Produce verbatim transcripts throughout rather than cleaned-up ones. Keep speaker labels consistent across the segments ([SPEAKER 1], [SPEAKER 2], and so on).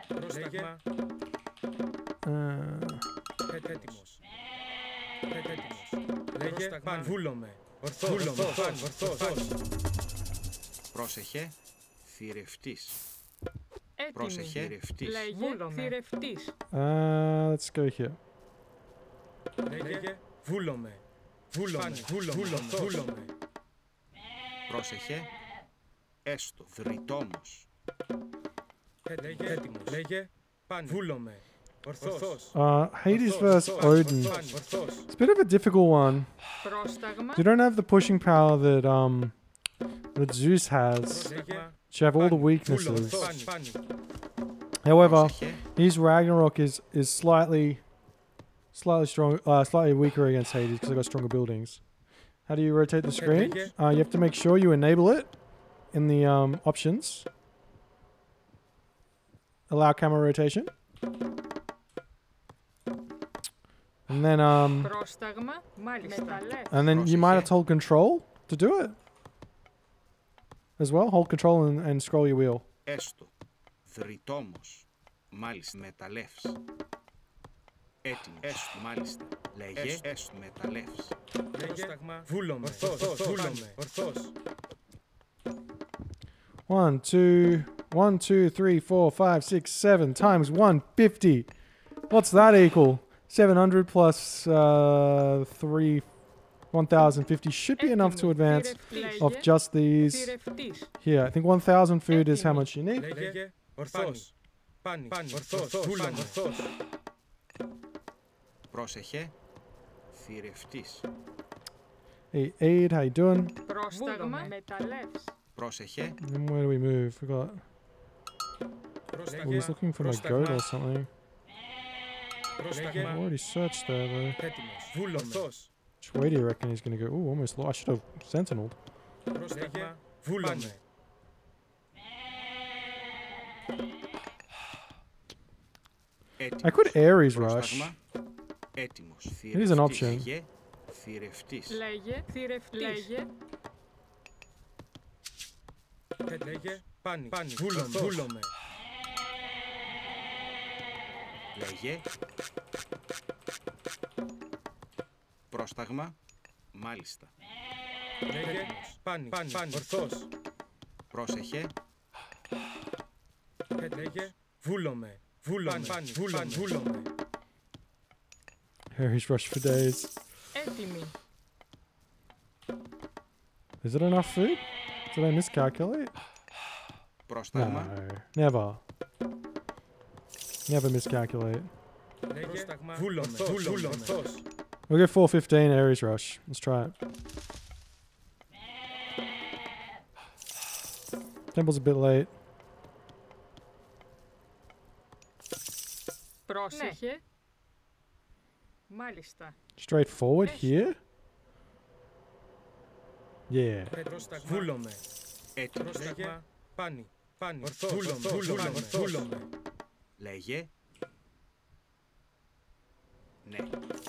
[SPEAKER 1] Πρόσταγμα. Έτοιμος. Έτοιμος. Λέγε παν. Βούλομαι. Ορθός. Ορθός. Ορθός.
[SPEAKER 2] Πρόσεχε. Θηρευτής.
[SPEAKER 3] Έτοιμη.
[SPEAKER 2] Πρόσεχε. Θηρευτής.
[SPEAKER 3] Λέγε θηρευτής.
[SPEAKER 4] Uh, let's go here.
[SPEAKER 1] Λέγε βούλομαι. Βούλομαι. Βούλομαι. Βούλομαι.
[SPEAKER 2] Πρόσεχε. Έστω. Δρυτόμος.
[SPEAKER 1] Λέγε έτοιμος. Λέγε παν. Βούλομαι. Ορθός.
[SPEAKER 4] Uh, Hades versus Odin.
[SPEAKER 1] Ορθός.
[SPEAKER 4] It's a bit of a difficult one.
[SPEAKER 3] Πρόσταγμα.
[SPEAKER 4] You don't have the pushing power that um that Zeus has.
[SPEAKER 1] Λέγε
[SPEAKER 4] You have all the
[SPEAKER 1] παν.
[SPEAKER 4] weaknesses.
[SPEAKER 1] Ορθός. Παν.
[SPEAKER 4] However,
[SPEAKER 2] Πρόσεχε.
[SPEAKER 4] his Ragnarok is is slightly slightly strong, uh, slightly weaker against Hades because they've got stronger buildings. How do you rotate the screen? Uh, you have to make sure you enable it in the um, options. Allow camera rotation. And then um
[SPEAKER 3] Πρόσταγμα. Μάλιστα.
[SPEAKER 4] and then you might have to hold control to do it. As well, hold control and, and scroll your wheel.
[SPEAKER 2] Έστω. Δρυτόμος. Μάλιστα. Μεταλλεύς. Έτοιμος. Έστω. Μάλιστα. Λέγε. Έστω. Μεταλλεύς.
[SPEAKER 1] Πρόσταγμα. Βούλομαι. Ορθός. Βούλομαι. Ορθός.
[SPEAKER 4] One, two, one, two, three, four, five, six, seven times one fifty. What's that equal? Seven hundred plus uh, three, one thousand fifty should be enough to advance of just these.
[SPEAKER 3] Θηρευτής.
[SPEAKER 4] Here, I think one thousand food is how much you need.
[SPEAKER 1] Λέγε ορθός. Πάνι. Ορθός. Βούλομαι. Ορθός.
[SPEAKER 2] Πρόσεχε. Θηρευτής.
[SPEAKER 4] Hey, Aid, how you doing?
[SPEAKER 3] Πρόσταγμα. Μεταλλεύς.
[SPEAKER 2] Πρόσεχε.
[SPEAKER 4] And where do we move? We got. Oh, he's looking for my goat or something.
[SPEAKER 1] Πρόσταγμα.
[SPEAKER 4] I already searched there though.
[SPEAKER 1] Έτοιμος. Βούλομαι. Ορθός.
[SPEAKER 4] Which way do you reckon he's gonna go? Ooh, almost. Lo- I should have sentineled.
[SPEAKER 1] Πρόσταγμα. Βούλομαι.
[SPEAKER 4] I could Ares rush.
[SPEAKER 2] Πρόσταγμα. Έτοιμος.
[SPEAKER 4] It is an option.
[SPEAKER 2] Λέγε. Θηρευτής.
[SPEAKER 3] Λέγε θηρευτής. Λέγε
[SPEAKER 1] Λέγε πάνι. Βούλομαι. Βούλομαι.
[SPEAKER 2] Λέγε. Πρόσταγμα. Μάλιστα.
[SPEAKER 1] Λέγε πάνι. Ορθός.
[SPEAKER 2] Πρόσεχε.
[SPEAKER 1] Λέγε βούλομαι. Βούλομαι. Βούλομαι. Βούλομαι.
[SPEAKER 4] Ares rush for days.
[SPEAKER 3] έτοιμη.
[SPEAKER 4] Is it enough food? Did I miscalculate?
[SPEAKER 2] Πρόσταγμα.
[SPEAKER 4] No, never. Never miscalculate.
[SPEAKER 1] Λέγε βούλομαι. Βούλομαι. Ορθός.
[SPEAKER 4] We'll go four fifteen Ares rush. Let's try it. Temple's a bit late.
[SPEAKER 3] Πρόσεχε. Μάλιστα.
[SPEAKER 4] Straight forward here? Yeah.
[SPEAKER 1] Βούλομαι.
[SPEAKER 2] Έτοιμος.
[SPEAKER 1] Λέγε πάνι. Πάνι. Ορθός. Βούλομαι. Βούλομαι.
[SPEAKER 2] Λέγε. Ναι.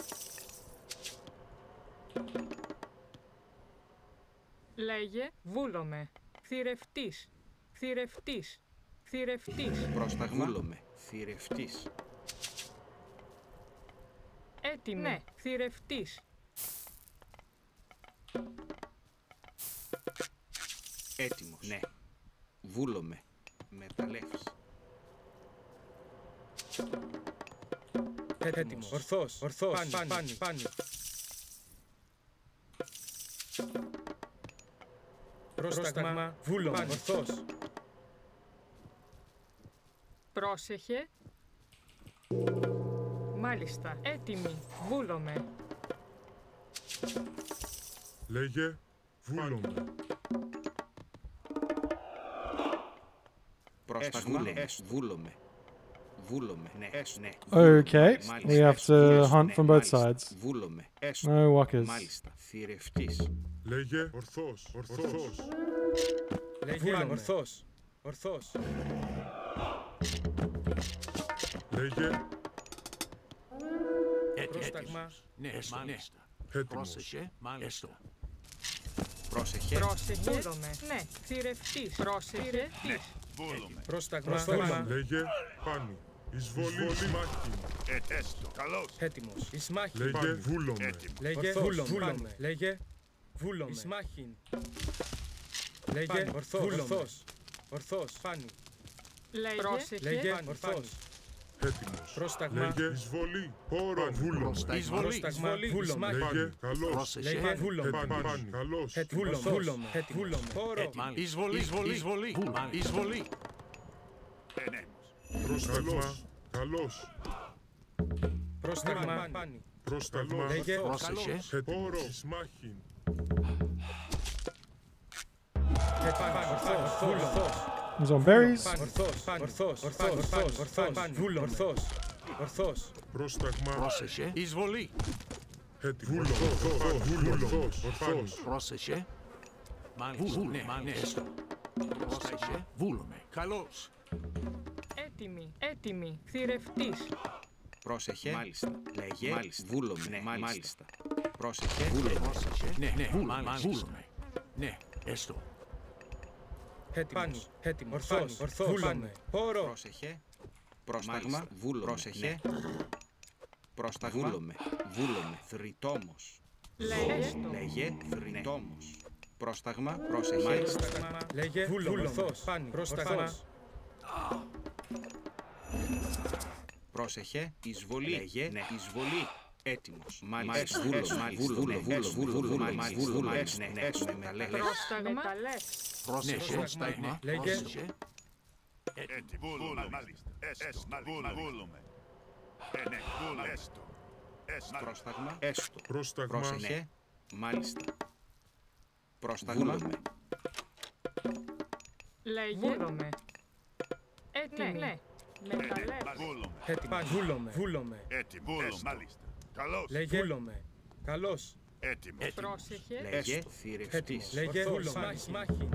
[SPEAKER 3] Λέγε βούλομαι. Θηρευτής. Θηρευτής. Θηρευτής.
[SPEAKER 2] Πρόσταγμα. Βούλομαι. Θηρευτής.
[SPEAKER 3] Έτοιμη. Ναι. Θηρευτής.
[SPEAKER 2] Έτοιμος. Ναι. Βούλομαι. Μεταλλεύς.
[SPEAKER 1] Έτοιμος. Ορθός. Ορθός. Πάνι. Πάνι. Πάνι. Πρόσταγμα. Βούλομαι. Ορθός.
[SPEAKER 3] Πρόσεχε. Μάλιστα. Έτοιμη. Βούλομαι.
[SPEAKER 5] Λέγε βούλομαι.
[SPEAKER 2] Πρόσταγμα. Εσ. Βούλομαι. Βούλομαι. Ναι. Εσ. Ναι.
[SPEAKER 4] Okay. We have to hunt from both sides.
[SPEAKER 2] Βούλομαι. Εσ.
[SPEAKER 4] No walkers.
[SPEAKER 2] Μάλιστα. Θηρευτής.
[SPEAKER 5] Λέγε ορθός. Ορθός.
[SPEAKER 1] Λέγε ορθός. Ορθός.
[SPEAKER 5] Λέγε
[SPEAKER 1] Πρόσταγμα.
[SPEAKER 6] Ναι, μάλιστα.
[SPEAKER 5] έτοιμος.
[SPEAKER 6] Πρόσεχε, μάλιστα.
[SPEAKER 2] Πρόσεχε.
[SPEAKER 3] Πρόσεχε. Βούλομαι. Ναι. Θηρευτής. Πρόσεχε. Ναι.
[SPEAKER 6] Βούλομαι.
[SPEAKER 1] Πρόσταγμα.
[SPEAKER 3] Πρόσταγμα.
[SPEAKER 5] Λέγε πάνι. Εισβολή μάχη.
[SPEAKER 6] Ετέστο. Καλώς.
[SPEAKER 1] Έτοιμος. Εις μάχην.
[SPEAKER 5] Λέγε βούλομαι.
[SPEAKER 6] Έτοιμο.
[SPEAKER 1] Λέγε
[SPEAKER 3] Ορθός.
[SPEAKER 1] βούλομαι.
[SPEAKER 3] Βούλομαι.
[SPEAKER 1] Λέγε βούλομαι. Εις μάχην. Λέγε ορθός. Ορθός. Ορθός. Πάνι.
[SPEAKER 3] Λέγε.
[SPEAKER 1] Λέγε
[SPEAKER 3] Πρόσεχε.
[SPEAKER 1] ορθός.
[SPEAKER 5] Έτοιμος.
[SPEAKER 1] Πρόσταγμα.
[SPEAKER 5] Λέγε εισβολή. Πόρο βούλομαι.
[SPEAKER 6] Πρόσταγμα.
[SPEAKER 3] Εισβολή.
[SPEAKER 1] Πρόσταγμα.
[SPEAKER 3] Εισβολή.
[SPEAKER 1] Βούλομαι.
[SPEAKER 3] Εις μάχην.
[SPEAKER 5] Λέγε καλώς.
[SPEAKER 6] Πρόσεχε.
[SPEAKER 1] Λέγε βούλομαι.
[SPEAKER 5] Πάνι. Πάνι. Καλώς.
[SPEAKER 1] Έτοιμος. Βούλομαι. Βούλομαι. Πόρο.
[SPEAKER 6] Έτοιμο. Εισβολή. Εισβολή. Εισβολή. Εισβολή. Ενέμος.
[SPEAKER 5] Πρόσταγμα. Καλώς.
[SPEAKER 1] Πρόσταγμα. Πάνι.
[SPEAKER 5] Πρόσταγμα.
[SPEAKER 1] Λέγε
[SPEAKER 6] Πρόσεχε.
[SPEAKER 5] Έτοιμος. Εις μάχην.
[SPEAKER 1] ορθός. Ορθός.
[SPEAKER 4] He's on berries.
[SPEAKER 1] Ορθός. Ορθός. Ορθός. Ορθός. Ορθός. Βούλομαι. Ορθός. Ορθός.
[SPEAKER 5] Πρόσταγμα.
[SPEAKER 6] Πρόσεχε. Εισβολή.
[SPEAKER 5] Έτοιμος. Ορθός. Ορθός. Ορθός.
[SPEAKER 6] Πρόσεχε. Μάλιστα. Ναι, μάλιστα. Πρόσεχε. Βούλομαι. Καλώς.
[SPEAKER 3] Έτοιμη. Έτοιμη. Θηρευτής.
[SPEAKER 2] Πρόσεχε. Μάλιστα. Λέγε. Μάλιστα. Βούλομαι. Ναι, μάλιστα. Πρόσεχε. Βούλομαι.
[SPEAKER 6] Πρόσεχε. Ναι, ναι, μάλιστα. Βούλομαι. Ναι, έστω.
[SPEAKER 1] Έτοιμος. Έτοιμος. Ορθός. Ορθός. Βούλομαι. Πόρο.
[SPEAKER 2] Πρόσεχε. Πρόσταγμα. Βούλομαι. Πρόσεχε. Πρόσταγμα. Βούλομαι. Βούλομαι. Θρητόμος.
[SPEAKER 3] Λέγε.
[SPEAKER 2] Λέγε. Θρητόμος. Πρόσταγμα. Πρόσεχε.
[SPEAKER 1] Πρόσταγμα. Λέγε βούλομαι. Ορθός. Πάνι. Πρόσταγμα.
[SPEAKER 2] Πρόσεχε. Εισβολή. Λέγε. Ναι. Εισβολή. Έτοιμος. Μάλιστα. Βούλο. Βούλο. Βούλο. Μάλιστα. Ναι. Έξω. Μεταλλέ.
[SPEAKER 3] Πρόσταγμα. Μεταλλές.
[SPEAKER 6] Πρόσεχε. Πρόσταγμα.
[SPEAKER 1] Λέγε.
[SPEAKER 6] Πρόσεχε. Έτοιμο. Βούλομαι. Μάλιστα. Έστω. Βούλομαι. Ε, ναι. Βούλομαι. Έστω. Έστω.
[SPEAKER 2] Πρόσταγμα. Έστω.
[SPEAKER 5] Πρόσταγμα.
[SPEAKER 2] Πρόσεχε. Μάλιστα. Πρόσταγμα.
[SPEAKER 3] Λέγε. Βούλομαι. Έτοιμη. Ναι. Μεταλλές.
[SPEAKER 6] Βούλομαι.
[SPEAKER 1] Έτοιμος. Βούλομαι. Βούλομαι.
[SPEAKER 6] Έτοιμο. Βούλομαι. Μάλιστα. Καλώς.
[SPEAKER 1] Λέγε βούλομαι. Καλώς.
[SPEAKER 6] Έτοιμο.
[SPEAKER 3] Πρόσεχε.
[SPEAKER 2] Λέγε. Θηρευτής.
[SPEAKER 1] Λέγε βούλομαι. Εις μάχην.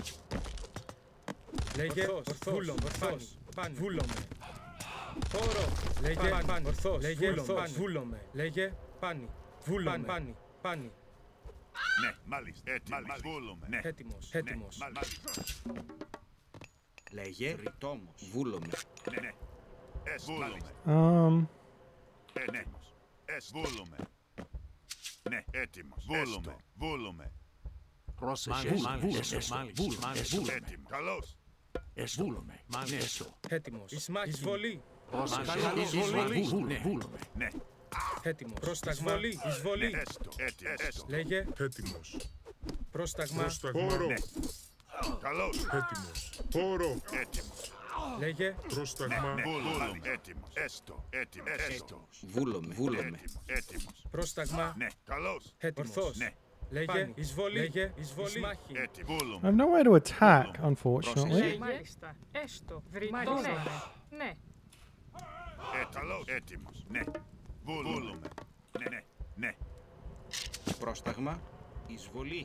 [SPEAKER 1] Λέγε ορθός. Βούλομαι. Ορθός. Πάνι. Βούλομαι. Πόρο. Λέγε πάνι. Ορθός. Λέγε ορθός. Βούλομαι. Λέγε πάνι. Βούλομαι. Πάνι. Πάνι.
[SPEAKER 6] Ναι, μάλιστα. Έτοιμο. Βούλομαι. Ναι.
[SPEAKER 1] Έτοιμος. Έτοιμος.
[SPEAKER 6] Μάλιστα.
[SPEAKER 2] Λέγε. Θρητόμος. Βούλομαι.
[SPEAKER 6] Ναι, ναι. Εσ. Βούλομαι.
[SPEAKER 4] Um,
[SPEAKER 6] Ενέμος. Εσ. Βούλομαι. Ναι, έτοιμος. Βούλομαι. Βούλομαι. Πρόσεχε. Βούλομαι. Έτοιμο. Καλώς. Εσ. Βούλομαι. Μάλιστα.
[SPEAKER 1] Έτοιμος. Εις μάχην. Εισβολή.
[SPEAKER 6] Πρόσεχε. Εισβολή. Βούλομαι. Ναι.
[SPEAKER 1] Έτοιμος. Πρόσταγμα. Εισβολή.
[SPEAKER 6] Έστω. Έτοιμο.
[SPEAKER 1] Λέγε
[SPEAKER 5] Έτοιμος.
[SPEAKER 1] πρόσταγμα.
[SPEAKER 5] Πρόσταγμα.
[SPEAKER 6] Ναι. Καλώς.
[SPEAKER 5] Έτοιμος. Πόρο.
[SPEAKER 6] Έτοιμος.
[SPEAKER 1] Λέγε
[SPEAKER 5] Πρόσταγμα.
[SPEAKER 6] Βούλομαι. Έτοιμος. Έστω. Έτοιμος. Έστω.
[SPEAKER 2] Βούλομαι. Βούλομαι.
[SPEAKER 6] Έτοιμος. Έτοιμος.
[SPEAKER 1] πρόσταγμα.
[SPEAKER 6] Ναι. Καλώς.
[SPEAKER 1] Έτοιμος.
[SPEAKER 6] Ορθός. Ναι.
[SPEAKER 1] Λέγε εισβολή. Λέγε εισβολή. Μάχη.
[SPEAKER 6] Έτοιμο.
[SPEAKER 4] I
[SPEAKER 6] Βούλομαι.
[SPEAKER 4] have nowhere to attack, unfortunately.
[SPEAKER 3] Λέγε. Μάλιστα. Έστω. Βρυτώναμε. Ναι.
[SPEAKER 6] Ε, καλώς. Έτοιμος. Ναι. Βούλομαι. Ναι, ναι. Ναι.
[SPEAKER 2] Πρόσταγμα. Εισβολή.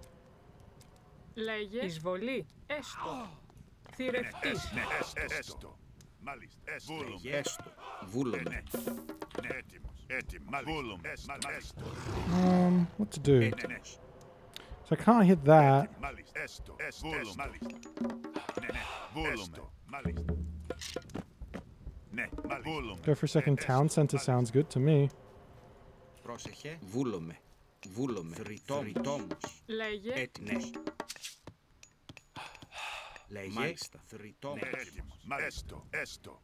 [SPEAKER 3] Λέγε. Εισβολή. Έστω. Θηρευτής.
[SPEAKER 6] Ναι. Έστω. Μάλιστα. Έστω. Βούλομαι.
[SPEAKER 2] Έστω. Βούλομαι.
[SPEAKER 6] Ναι. Ναι. Έτοιμος. Έτοιμος. Βούλομαι. Έστω.
[SPEAKER 4] Um, what to do?
[SPEAKER 2] Έτοιμος.
[SPEAKER 4] So I can't hit that.
[SPEAKER 6] Μάλιστα. Έστω. Έστω. Μάλιστα. Ναι, ναι. Βούλομαι. Μάλιστα. Ναι. Βούλομαι.
[SPEAKER 4] Go for a second town center sounds good to me.
[SPEAKER 2] Πρόσεχε. Βούλομαι. Βούλομαι. Θρητόμος.
[SPEAKER 3] Λέγε.
[SPEAKER 2] Έτοιμος. Λέγε. Μάλιστα. Θρητόμος.
[SPEAKER 6] Έτοιμος. Μάλιστα. Έστω.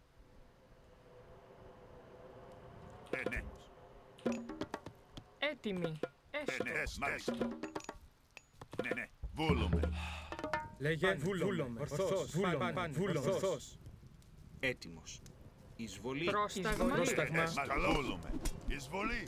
[SPEAKER 6] Ενέμος.
[SPEAKER 3] Έτοιμη. Έστω.
[SPEAKER 6] Μάλιστα. Ναι, ναι. Βούλομαι.
[SPEAKER 1] Λέγε βούλομαι. Ορθός. Βούλομαι. Βούλομαι. Ορθός.
[SPEAKER 2] Έτοιμος. Εισβολή.
[SPEAKER 3] Πρόσταγμα.
[SPEAKER 1] Πρόσταγμα.
[SPEAKER 6] Βούλομαι. Εισβολή.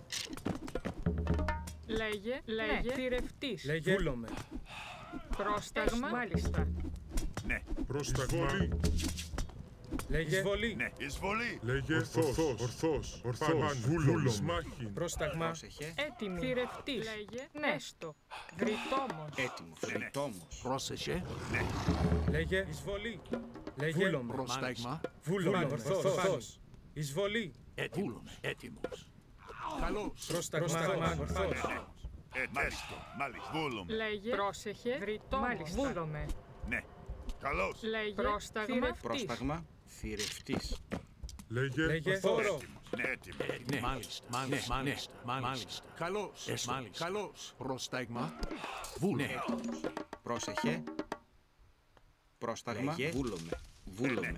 [SPEAKER 3] Λέγε. Λέγε. Θηρευτής.
[SPEAKER 1] Λέγε βούλομαι.
[SPEAKER 3] Πρόσταγμα. Μάλιστα.
[SPEAKER 6] Ναι.
[SPEAKER 5] Πρόσταγμα.
[SPEAKER 1] Λέγε εισβολή.
[SPEAKER 6] Ναι. Εισβολή.
[SPEAKER 5] Λέγε ορθός. Ορθός. Ορθός. Βούλομαι. Εις μάχην.
[SPEAKER 1] Πρόσταγμα.
[SPEAKER 2] Πρόσεχε.
[SPEAKER 3] Έτοιμη. Θηρευτής. Λέγε. Ναι. Έστω. Βρυτόμος.
[SPEAKER 2] Έτοιμος. Θρητόμος.
[SPEAKER 6] Πρόσεχε. Ναι.
[SPEAKER 1] Λέγε εισβολή. Λέγε βούλομαι.
[SPEAKER 6] Πρόσταγμα.
[SPEAKER 1] Βούλομαι. Ορθός. Εισβολή.
[SPEAKER 6] Βούλομαι. Έτοιμος. Καλώς.
[SPEAKER 1] Πρόσταγμα. Ορθός.
[SPEAKER 6] Μάλιστα. Μάλιστα. Βούλομαι.
[SPEAKER 3] Λέγε. Πρόσεχε. Βρυτόμος. Μάλιστα. Βούλομαι.
[SPEAKER 6] Ναι. Καλώς.
[SPEAKER 3] Λέγε πρόσταγμα θηρευτής.
[SPEAKER 2] Πρόσταγμα θηρευτής.
[SPEAKER 5] Λέγε
[SPEAKER 1] Λέγε
[SPEAKER 5] ορθός.
[SPEAKER 1] θόρο.
[SPEAKER 6] Ναι, έτοιμος.
[SPEAKER 7] Ναι, μάλιστα, μάλιστα, μάλιστα, μάλιστα. Καλώς, μάλιστα, καλώς. Πρόσταγμα, βούλε.
[SPEAKER 2] Πρόσεχε. Πρόσταγμα βούλομαι. Βούλομαι.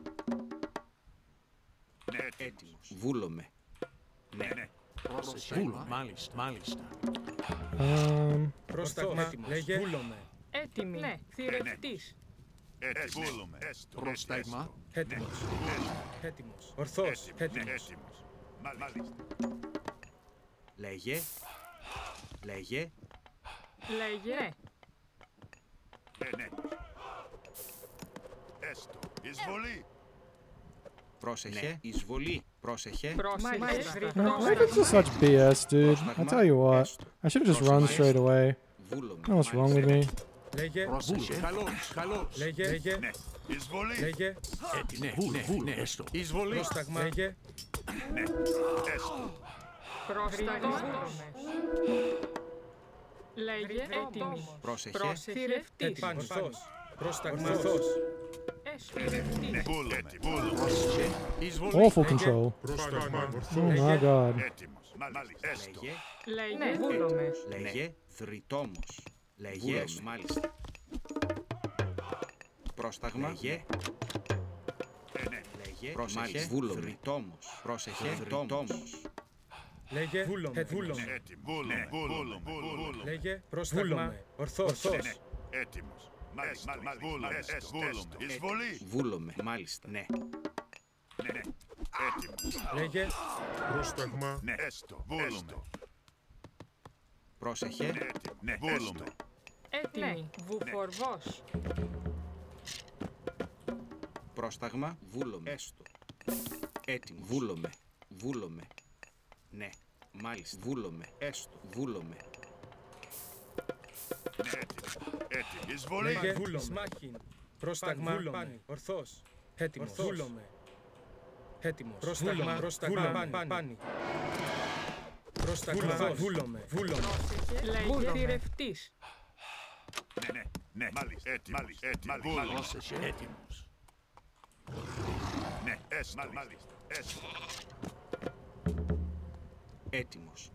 [SPEAKER 6] Ναι, έτοιμος.
[SPEAKER 2] Έτοιμος. Βούλομαι.
[SPEAKER 6] Ναι, ναι.
[SPEAKER 7] Βούλε, μάλιστα, μάλιστα.
[SPEAKER 4] Um,
[SPEAKER 1] Πρόσταγμα. Λέγε βούλομαι.
[SPEAKER 3] Έτοιμη. Ναι. Θηρευτής.
[SPEAKER 6] Έτοιμος. Βούλουμε. Έστω.
[SPEAKER 7] Πρόσταγμα,
[SPEAKER 1] Έτοιμος. Έτοιμος. Ορθός.
[SPEAKER 6] Ναι,
[SPEAKER 1] Έτοιμος.
[SPEAKER 6] έτοιμος. Μάλιστα.
[SPEAKER 2] Λέγε. Λέγε.
[SPEAKER 3] Λέγε ναι.
[SPEAKER 6] Ναι, ναι. Έστω. Εισβολή.
[SPEAKER 2] Πρόσεχε. Εισβολή. Πρόσεχε.
[SPEAKER 3] Πρόσεχε.
[SPEAKER 4] why is this such B S, dude? I tell you what, I should have just run straight away.
[SPEAKER 2] Βούλομαι.
[SPEAKER 4] I don't know what's wrong with me.
[SPEAKER 1] Λέγε.
[SPEAKER 7] πρόσεχε. Καλώς, καλώς.
[SPEAKER 1] Λέγε. Λέγε.
[SPEAKER 6] Ναι. Εισβολή.
[SPEAKER 1] Λέγε.
[SPEAKER 7] Έτι, ναι, βούλε, βούλε, έστω. Εισβολή.
[SPEAKER 1] Πρόσταγμα. Λέγε.
[SPEAKER 6] Ναι. Έστω.
[SPEAKER 3] Πρόσταγμα. Λέγε έτοιμη.
[SPEAKER 2] Πρόσεχε.
[SPEAKER 3] Θηρευτής.
[SPEAKER 1] Ορθός. Πρόσταγμα. Ορθός.
[SPEAKER 3] Θηρευτής.
[SPEAKER 6] Βούλουμε. Βούλουμε.
[SPEAKER 7] Πρόσεχε. Εισβολή.
[SPEAKER 4] Awful control.
[SPEAKER 5] Πρόσταγμα
[SPEAKER 4] Oh
[SPEAKER 5] ορθός.
[SPEAKER 4] my god.
[SPEAKER 6] Έτοιμος. Μάλιστα. Έστω.
[SPEAKER 2] Λέγε.
[SPEAKER 3] Λέγε βούλομαι.
[SPEAKER 2] Λέγε. Θρητόμος. Λέγε. Μάλιστα. Πρόσταγμα. Λέγε.
[SPEAKER 6] Ε, ναι.
[SPEAKER 2] Λέγε. Πρόσεχε. Βούλομαι. Θρητόμος. Πρόσεχε. Θρητόμος.
[SPEAKER 1] Λέγε. Βούλομαι. Βούλομαι.
[SPEAKER 6] Έτοιμο. Βούλουμε. Βούλουμε. Βούλουμε.
[SPEAKER 1] Λέγε. Πρόσταγμα. Ορθός.
[SPEAKER 6] Ναι, ναι. Έτοιμος. Μάλιστα. Βούλουμε. Έστω. Βούλουμε. Εισβολή.
[SPEAKER 2] Βούλομαι. Μάλιστα. Ναι.
[SPEAKER 6] Ναι, ναι. Έτοιμος.
[SPEAKER 1] Λέγε.
[SPEAKER 5] Πρόσταγμα
[SPEAKER 6] Ναι. Έστω. Βούλουμε.
[SPEAKER 2] Πρόσεχε.
[SPEAKER 6] Έτοιμο. Ναι. Βούλουμε.
[SPEAKER 3] Έτοιμη. Βουφορβός.
[SPEAKER 2] Πρόσταγμα. Βούλομαι. Έστω. Έτοιμο. Βούλομαι. Βούλομαι. Ναι. Μάλιστα. Βούλομαι. Έστω. Βούλομαι.
[SPEAKER 6] Ναι. Έτοιμο. Έτοιμο. Εισβολή.
[SPEAKER 1] Λέγε. Βούλομαι. Σμάχιν. Πρόσταγμα. Βούλομαι. Ορθός. Έτοιμος. Βούλομαι. Έτοιμος. Πρόσταγμα. Πρόσταγμα. Πάνι. Πρόσταγμα. Βούλομαι. Βούλομαι.
[SPEAKER 3] Λέγε θηρευτής.
[SPEAKER 6] Ναι, ναι. Ναι. Μάλιστα. Έτοιμος. Έτοιμο. Βούλουμε.
[SPEAKER 7] Πρόσεχε. Έτοιμος.
[SPEAKER 6] Ναι. Έστω. Μάλιστα. Έστω.
[SPEAKER 2] Έτοιμος.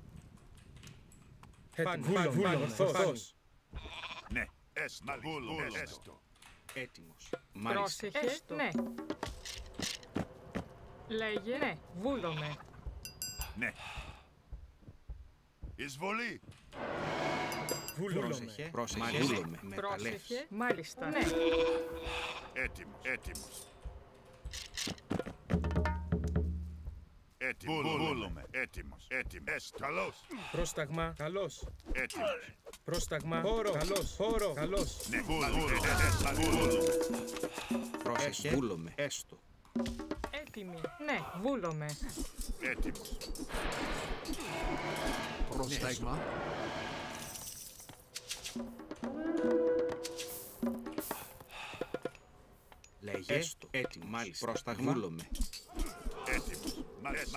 [SPEAKER 1] Βούλομαι. Βούλομαι. Ορθός.
[SPEAKER 6] Ναι. Έστω. Βούλουμε. Έστω.
[SPEAKER 2] Έτοιμος. Μάλιστα.
[SPEAKER 3] Πρόσεχε. Ναι. Λέγε ναι. Βούλομαι.
[SPEAKER 6] Ναι. Εισβολή.
[SPEAKER 1] Βούλομαι.
[SPEAKER 2] Πρόσεχε. Πρόσεχε. Βούλομαι. Μεταλλεύς.
[SPEAKER 3] Πρόσεχε. Μάλιστα. Ναι.
[SPEAKER 6] Έτοιμος. Έτοιμος. Έτοιμος. Βούλουμε. Έτοιμος. Έτοιμος. Έστω. Καλώς.
[SPEAKER 1] Πρόσταγμα. Καλός.
[SPEAKER 6] Έτοιμος.
[SPEAKER 1] Πρόσταγμα. Χώρο. Καλός. Χώρο. Καλός.
[SPEAKER 6] Ναι. Βούλουμε. Βούλουμε.
[SPEAKER 2] Πρόσεχε. Βούλομαι. Έστω.
[SPEAKER 3] Έτοιμη. Ναι. Βούλομαι.
[SPEAKER 6] Έτοιμος.
[SPEAKER 7] Πρόσταγμα.
[SPEAKER 2] Λέγε. Έστω. Έτοιμο. Μάλιστα. Πρόσταγμα. Βούλομαι.
[SPEAKER 6] Έτοιμος. Μάλιστα.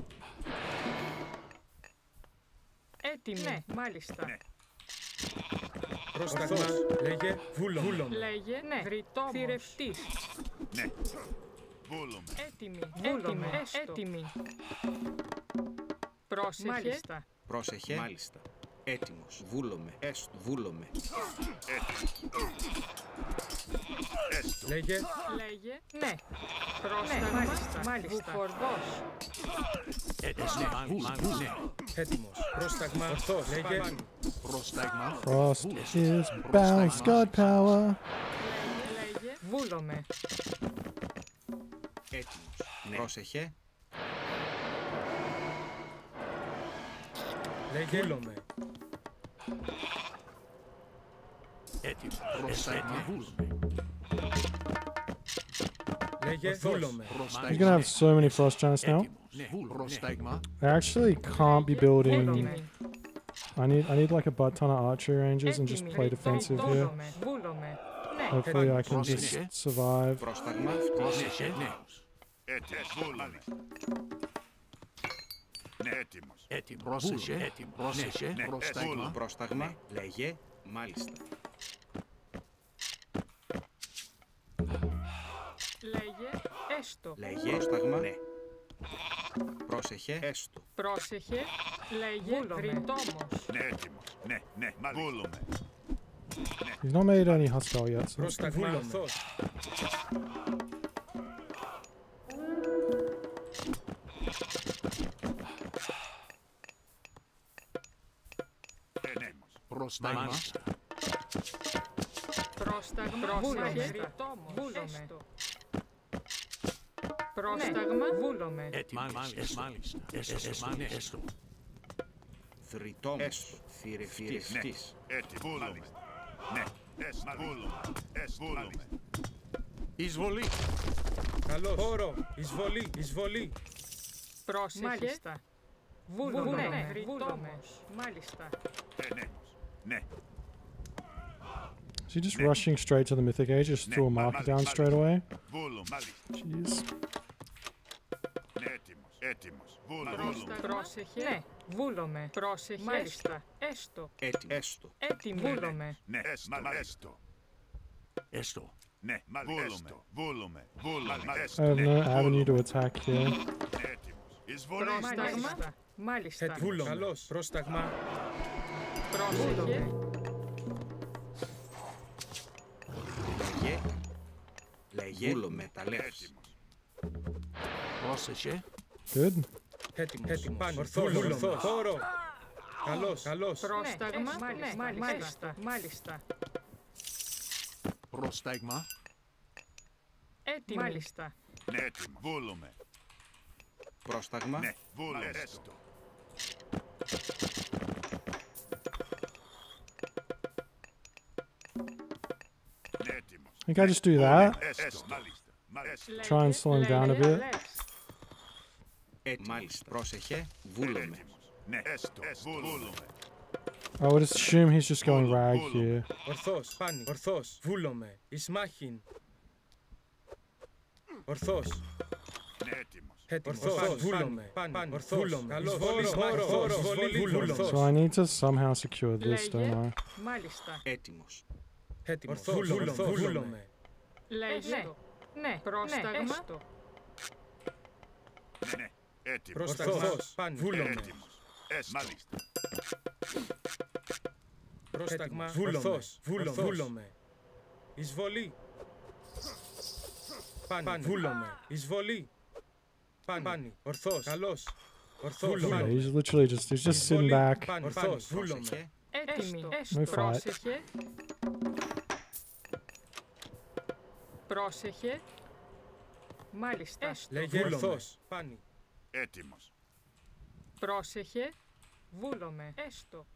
[SPEAKER 3] Έτοιμη. Ναι. Μάλιστα.
[SPEAKER 6] Ναι.
[SPEAKER 1] Πρόσταγμα. Λέγε. Βούλομαι.
[SPEAKER 3] Λέγε ναι. Θρητόμος. Θηρευτής.
[SPEAKER 6] Ναι. Βούλουμε.
[SPEAKER 3] Έτοιμη. Βούλομαι. Έτοιμη. Πρόσεχε. Μάλιστα.
[SPEAKER 2] Πρόσεχε. Μάλιστα. Έτοιμος. Βούλομαι. Έστω. Βούλομαι.
[SPEAKER 6] Έστω.
[SPEAKER 1] Λέγε.
[SPEAKER 3] Λέγε ναι. Πρόσταγμα. Μάλιστα. Μάλιστα. Βουφορδός.
[SPEAKER 7] Έτοιμος. Ναι, μάλιστα. Ναι.
[SPEAKER 1] Έτοιμος. Πρόσταγμα. Ορθός. Λέγε.
[SPEAKER 7] Πρόσταγμα.
[SPEAKER 4] Frost is bounce, God power.
[SPEAKER 3] Λέγε. Βούλομαι.
[SPEAKER 2] Έτοιμος. Ναι. Πρόσεχε.
[SPEAKER 1] Λέγε. Βούλομαι.
[SPEAKER 7] Έτοιμος. Πρόσταγμα.
[SPEAKER 1] Λέγε. Βούλομαι.
[SPEAKER 4] You're gonna have so many frost giants now.
[SPEAKER 7] Έτοιμος. Πρόσταγμα.
[SPEAKER 4] I actually can't be building.
[SPEAKER 3] Έτοιμη.
[SPEAKER 4] I need I need like a butt ton of archer ranges and just
[SPEAKER 3] Έτοιμη.
[SPEAKER 4] play defensive here.
[SPEAKER 3] Βούλομαι. Βούλομαι. Ναι.
[SPEAKER 4] Hopefully I can just
[SPEAKER 7] Πρόσεχε.
[SPEAKER 4] survive.
[SPEAKER 2] Πρόσταγμα.
[SPEAKER 7] Πρόσεχε. Ναι.
[SPEAKER 6] Έτοιμος. Βούλουμε. Ναι. Έτοιμος.
[SPEAKER 7] Έτοιμος. Πρόσεχε. Έτοιμος. Πρόσεχε.
[SPEAKER 6] Ναι.
[SPEAKER 7] Πρόσταγμα.
[SPEAKER 2] Πρόσταγμα. Λέγε. Μάλιστα.
[SPEAKER 3] Λέγε έστω.
[SPEAKER 2] Λέγε πρόσταγμα. Ναι. Πρόσεχε. Έστω.
[SPEAKER 3] Πρόσεχε. Λέγε γριτόμος.
[SPEAKER 6] Ναι, έτοιμος. Ναι, ναι, βούλουμε.
[SPEAKER 4] He's not made any hostile yet, so
[SPEAKER 1] Πρόσταγμα. Ορθός.
[SPEAKER 6] Έτοιμος.
[SPEAKER 7] Πρόσταγμα.
[SPEAKER 3] Πρόσταγμα. Βούλομαι. Γριτόμος. Βούλομαι. Πρόσταγμα. Βούλομαι.
[SPEAKER 7] Έτοιμος. Μάλιστα. Μάλιστα. Έστω. Έστω.
[SPEAKER 2] Θρητόμος. Έστω. Θηρευτής.
[SPEAKER 6] Έτοιμος. Βούλουμε. Ναι, έστω. Βούλουμε. Έστω. Βούλουμε.
[SPEAKER 7] Εισβολή.
[SPEAKER 1] Καλώς. Χώρο. Εισβολή. Εισβολή.
[SPEAKER 3] Πρόσεχε. Μάλιστα. Βούλομαι. Γριτόμος. Μάλιστα.
[SPEAKER 6] Έτοιμος. Ναι.
[SPEAKER 4] is he just rushing straight to the mythic age? Just threw a marker down straight away.
[SPEAKER 6] Βούλουμε. Μάλιστα.
[SPEAKER 4] Jeez.
[SPEAKER 6] Ναι, έτοιμος. Έτοιμος. Βούλουμε.
[SPEAKER 3] Πρόστα. Πρόσεχε. Ναι. Βούλομαι. Πρόσεχε. Μάλιστα. Έστω.
[SPEAKER 2] Έτοιμο. Έστω.
[SPEAKER 3] Έτοιμη. Βούλομαι.
[SPEAKER 6] Ναι, έστω. Έστω.
[SPEAKER 7] Έστω.
[SPEAKER 6] Ναι, βούλουμε. Βούλουμε. Βούλουμε.
[SPEAKER 4] I have no avenue to attack here.
[SPEAKER 6] Έτοιμος. Εισβολή.
[SPEAKER 3] Πρόσταγμα. Μάλιστα.
[SPEAKER 1] Βούλομαι. Καλώς. Πρόσταγμα.
[SPEAKER 3] Πρόσεχε.
[SPEAKER 2] Λέγε. Λέγε. Βούλομαι. Τα λες.
[SPEAKER 6] Έτοιμος.
[SPEAKER 7] Πρόσεχε.
[SPEAKER 4] Good.
[SPEAKER 1] Έτοιμος. Έτοιμος. Πάνω. Ορθός. Ορθός. Χώρο. Καλώς. Καλώς.
[SPEAKER 3] Πρόσταγμα. Μάλιστα. Μάλιστα.
[SPEAKER 7] Πρόσταγμα.
[SPEAKER 3] Έτοιμη. Μάλιστα.
[SPEAKER 6] Ναι, έτοιμο. Βούλουμε.
[SPEAKER 2] Πρόσταγμα.
[SPEAKER 6] Ναι, βούλουμε. Έστω. Ναι, έτοιμος.
[SPEAKER 4] I think I just do that.
[SPEAKER 6] Έστω. Μάλιστα. Μάλιστα.
[SPEAKER 4] Try and slow him down a bit.
[SPEAKER 2] Έτοιμο. Μάλιστα. Πρόσεχε. Βούλομαι.
[SPEAKER 6] Έτοιμος. Ναι, έστω. Βούλουμε.
[SPEAKER 4] I would assume he's just going rag here.
[SPEAKER 1] Ορθός. Πάνι. Ορθός. Βούλομαι. Ισμάχιν. Ορθός.
[SPEAKER 6] Ναι, έτοιμος.
[SPEAKER 1] Έτοιμος. Ορθός. Βούλομαι. Πάνι. Ορθός. Βούλομαι. Καλώς. Χώρο. Εισβολή. Βούλομαι.
[SPEAKER 4] So I need to somehow secure this, don't I?
[SPEAKER 3] Μάλιστα.
[SPEAKER 2] Έτοιμος.
[SPEAKER 1] Έτοιμος. Βούλομαι. Βούλομαι.
[SPEAKER 3] Λέγε. Ναι. Πρόσταγμα.
[SPEAKER 6] Ναι, έτοιμος.
[SPEAKER 1] Πρόσταγμα. Πάνι. Βούλομαι.
[SPEAKER 6] Έτοιμος. Έστω. Μάλιστα.
[SPEAKER 1] Πρόσταγμα. Βούλομαι. Βούλομαι. Εισβολή. Πάνι. Βούλομαι. Εισβολή. Πάνι. Ορθός. Καλώς. Ορθός.
[SPEAKER 4] Yeah, he's literally just he's just sitting back.
[SPEAKER 1] Ορθός. Βούλομαι.
[SPEAKER 3] Έτοιμη.
[SPEAKER 4] No fight.
[SPEAKER 3] Πρόσεχε. Πρόσεχε. Μάλιστα.
[SPEAKER 1] Λέγε ορθός. Πάνι.
[SPEAKER 6] Έτοιμος.
[SPEAKER 3] Πρόσεχε. Βούλομαι. Έστω.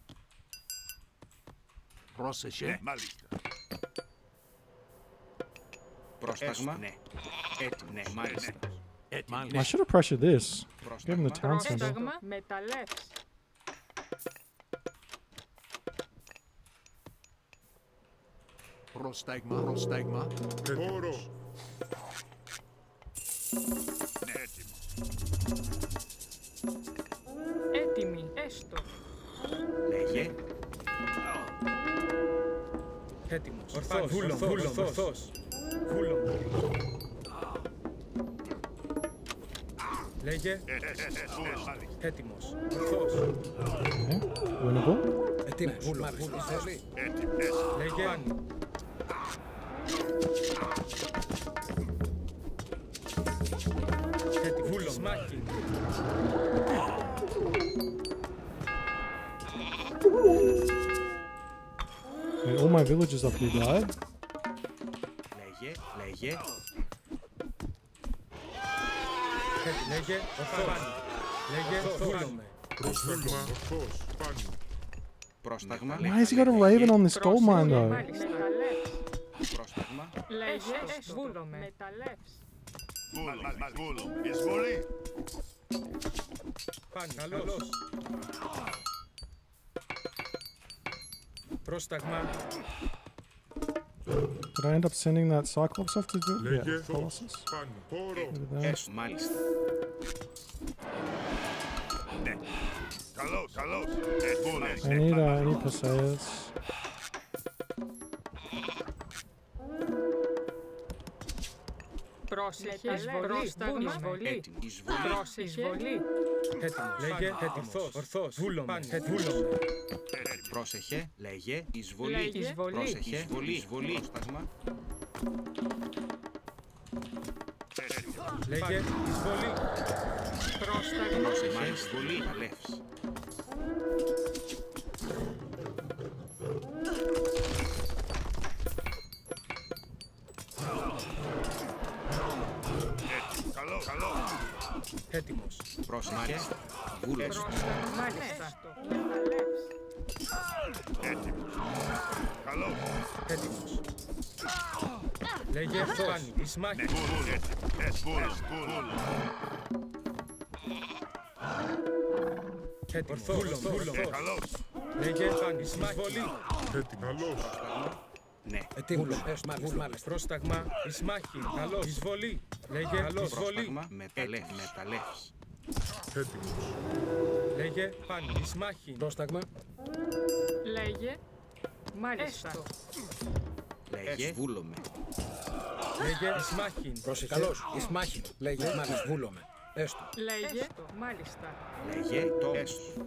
[SPEAKER 7] Πρόσεχε.
[SPEAKER 6] Ναι, μάλιστα.
[SPEAKER 2] Πρόσταγμα. Ναι. Έτοιμο. Ναι, μάλιστα.
[SPEAKER 7] Έτοιμο.
[SPEAKER 4] I should have pressured this. Give him the town center.
[SPEAKER 3] Πρόσταγμα. Μεταλλεύς.
[SPEAKER 7] Πρόσταγμα. Πρόσταγμα.
[SPEAKER 5] Χώρο.
[SPEAKER 6] Ναι, έτοιμος.
[SPEAKER 3] Έτοιμη. Έστω.
[SPEAKER 2] Λέγε.
[SPEAKER 1] Έτοιμος. Ορθός. Βούλομαι. Ορθός. Βούλομαι. Λέγε. Έτοιμος. Ορθός.
[SPEAKER 4] Okay. Winnable.
[SPEAKER 1] Έτοιμος. Βούλομαι. Λέγε. Πάνι. Έτοιμος. Βούλομαι. Μάχη.
[SPEAKER 4] Wait, all my villagers up here died.
[SPEAKER 2] Λέγε. Λέγε.
[SPEAKER 1] Λέγε. Ορθός. Λέγε. Βούλομαι.
[SPEAKER 5] Πρόσταγμα. Ορθός. Πάνι.
[SPEAKER 2] Πρόσταγμα.
[SPEAKER 4] Why has he got a raven on this gold mine though?
[SPEAKER 3] Μεταλλεύς.
[SPEAKER 2] Πρόσταγμα.
[SPEAKER 3] Λέγε. Βούλομαι. Μεταλλεύς.
[SPEAKER 6] Βούλουμε. Βούλουμε. Εισβολή.
[SPEAKER 1] Πάνι. Καλώς. Πρόσταγμα.
[SPEAKER 4] Did I end up sending that Cyclops off to do it?
[SPEAKER 5] Λέγε.
[SPEAKER 4] Yeah, Colossus.
[SPEAKER 5] Πάνι. Χώρο.
[SPEAKER 4] Look at that.
[SPEAKER 2] Έστω. Μάλιστα.
[SPEAKER 6] Ναι. Καλώς. Καλώς. Βούλουμε.
[SPEAKER 4] I need uh, I need Perseus.
[SPEAKER 3] Πρόσεχε, εισβολή, πρόσταγμα,
[SPEAKER 2] Έτοιμο. Εισβολή.
[SPEAKER 3] πρόσεχε, εισβολή,
[SPEAKER 1] Έτοιμος. Λέγε έτοιμος. Ορθός. Βούλομαι. Βούλομαι.
[SPEAKER 2] Πρόσεχε. Λέγε. Εισβολή.
[SPEAKER 3] Λέγε. Εισβολή.
[SPEAKER 2] Πρόσεχε. Εισβολή. Εισβολή. Πρόσταγμα.
[SPEAKER 1] Λέγε εισβολή.
[SPEAKER 3] πρόσταγμα,
[SPEAKER 2] Πρόσεχε. Εισβολή. Αλεύς.
[SPEAKER 6] Καλό, καλό.
[SPEAKER 1] Έτοιμος.
[SPEAKER 2] Πρόσεχε. Βούλος.
[SPEAKER 3] πρόσταγμα, μάλιστα,
[SPEAKER 6] Έτοιμος. Καλό.
[SPEAKER 1] Έτοιμος. Λέγε πάνι. Εις μάχη.
[SPEAKER 6] Βούλ, έτοιμος. Βούλ, βούλ.
[SPEAKER 1] Έτοιμος. Βούλομαι. Βούλομαι.
[SPEAKER 6] Καλός.
[SPEAKER 1] Λέγε πάνι. Εις μάχη. Εισβολή.
[SPEAKER 5] Έτοιμος. Καλός.
[SPEAKER 2] Ναι.
[SPEAKER 1] Πρόσταγμα. Εις μάχη. Καλός. Εισβολή. Λέγε καλός. Εισβολή.
[SPEAKER 2] Πρόσταγμα. Μεταλλεύς. Μεταλλεύς.
[SPEAKER 5] Έτοιμος.
[SPEAKER 1] Λέγε πάνι. Εις μάχη.
[SPEAKER 8] Πρόσταγμα.
[SPEAKER 3] λέγε, μάλιστα,
[SPEAKER 2] Λέγε. Βούλομαι.
[SPEAKER 1] Λέγε εις μάχη.
[SPEAKER 8] Πρόσεχε. Καλώς. Εις μάχην. Λέγε. Μάλιστα. Βούλομαι. Έστω.
[SPEAKER 3] λέγε, μάλιστα,
[SPEAKER 2] Λέγε. Το έστω.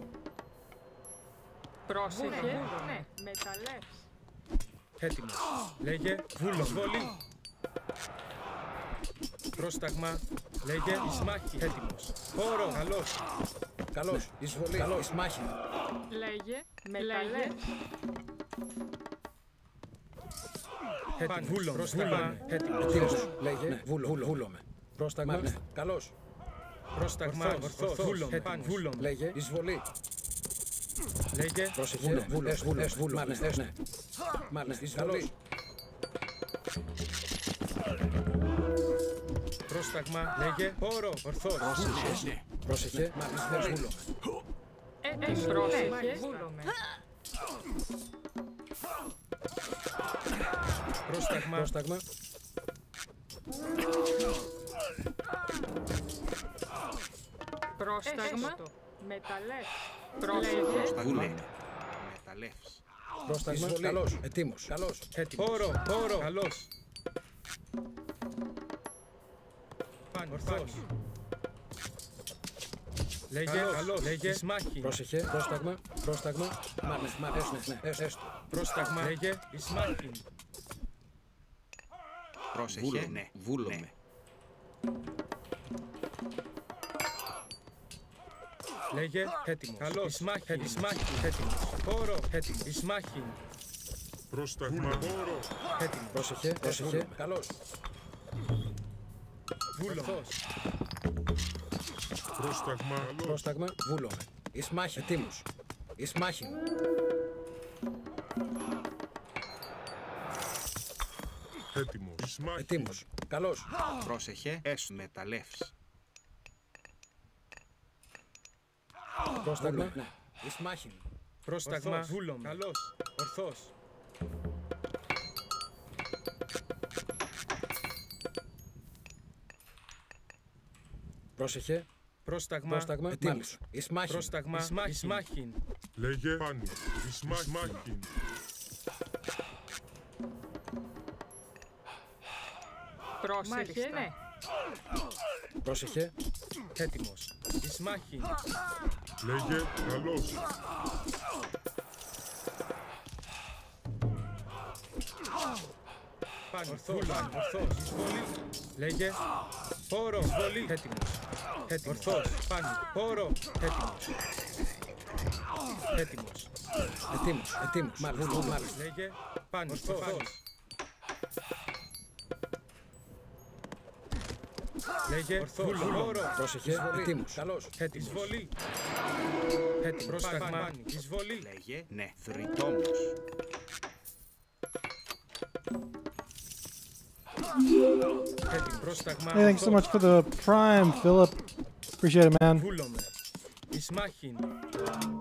[SPEAKER 3] πρόσεχε, ναι, μεταλλεύς,
[SPEAKER 1] Έτοιμος. Λέγε βούλο. Εισβολή. Πρόσταγμα. Λέγε εις μάχη. Έτοιμος. Χώρο. Καλός.
[SPEAKER 8] Καλώς. Εισβολή. Καλώς. Εις μάχην.
[SPEAKER 3] λέγε, μεταλλεύς,
[SPEAKER 1] Έτοιμος. Βούλο. Πρόσταγμα. Έτοιμος.
[SPEAKER 8] Έτοιμος. Λέγε. Βούλω. Βούλομαι. Πρόσταγμα. Ναι. Καλώς.
[SPEAKER 1] Πρόσταγμα. Ορθός. Βούλο. Βούλο.
[SPEAKER 8] Λέγε. Εισβολή.
[SPEAKER 1] Λέγε
[SPEAKER 8] Πρόσεχε. Βούλω. Βούλω. Βούλω. Βούλω. Μάλιστα. Ναι. Μάλιστα. Εισβολή.
[SPEAKER 1] πρόσταγμα. Λέγε χώρο. Ορθός.
[SPEAKER 8] Πρόσεχε. Πρόσεχε. Μάλιστα. Βούλομαι.
[SPEAKER 3] ε, πρόσεχε, βούλομαι,
[SPEAKER 1] Πρόσταγμα.
[SPEAKER 8] Πρόσταγμα.
[SPEAKER 3] πρόσταγμα, μεταλλεύς, πρόσεχε,
[SPEAKER 2] Βούλομαι. Μεταλλεύς.
[SPEAKER 8] Πρόσταγμα. Καλώς. Ετοίμος. Καλώς.
[SPEAKER 1] Έτοιμος. Χώρο. Χώρο. Καλός. Πάνω. Ορθός. Λέγε καλός. Λέγε εις μάχη.
[SPEAKER 8] Πρόσεχε. Πρόσταγμα. Πρόσταγμα. Μάλιστα. Μάλιστα. Ναι. Ναι. Έστω.
[SPEAKER 1] Πρόσταγμα. Λέγε εις μάχη.
[SPEAKER 2] Πρόσεχε. Ναι. Βούλομαι.
[SPEAKER 1] Λέγε έτοιμος. Καλός. Εις μάχη. Εις μάχη. Έτοιμος. Χώρο. Έτοιμος. Εις μάχη.
[SPEAKER 5] Πρόσταγμα. Χώρο.
[SPEAKER 1] Έτοιμος.
[SPEAKER 8] Πρόσεχε. Πρόσεχε. Καλώς.
[SPEAKER 1] Βούλο.
[SPEAKER 5] Πρόσταγμα. Καλός.
[SPEAKER 8] Πρόσταγμα. Βούλομαι. Εις μάχη. Ετοίμος. Εις μάχην.
[SPEAKER 5] Έτοιμος. Εις μάχη.
[SPEAKER 8] Ετοίμος. Καλώς.
[SPEAKER 2] Πρόσεχε. Έστω. Μεταλλεύς.
[SPEAKER 8] Πρόσταγμα. Ναι. Εις μάχην.
[SPEAKER 1] Πρόσταγμα. Βούλο. Καλός. Ορθός.
[SPEAKER 8] Πρόσεχε.
[SPEAKER 1] Πρόσταγμα.
[SPEAKER 8] Πρόσταγμα. Ετοίμος. Εις μάχην.
[SPEAKER 1] Πρόσταγμα. Εις μάχη.
[SPEAKER 5] Λέγε πάνι. Εις μάχη.
[SPEAKER 3] πρόσεχε, ναι,
[SPEAKER 8] Πρόσεχε.
[SPEAKER 1] Έτοιμος. Εις μάχη.
[SPEAKER 5] Λέγε καλός.
[SPEAKER 1] Πάνω. Ορθός. Ορθός. Εισβολή. Λέγε. Χώρο. Εισβολή. Έτοιμος. Έτοιμος. Ορθός. Πάνω. Χώρο. Έτοιμος. Έτοιμος.
[SPEAKER 8] Ετοίμος. Ετοίμος. Μάλιστα. Μάλιστα.
[SPEAKER 1] Λέγε. Πάνω. Ορθός. Λέγε. Ορθός. Χώρο.
[SPEAKER 8] Πρόσεχε. Ετοίμος. Καλώς.
[SPEAKER 1] Έτοιμος. Εισβολή. Έτοιμος. Πρόσταγμα. Εισβολή.
[SPEAKER 2] Λέγε. Ναι. Θρητόμος.
[SPEAKER 1] Έτοιμος. Πρόσταγμα.
[SPEAKER 4] Hey, thanks so much for the prime, Philip. Appreciate it, man.
[SPEAKER 1] Βούλομαι. Εις μάχην.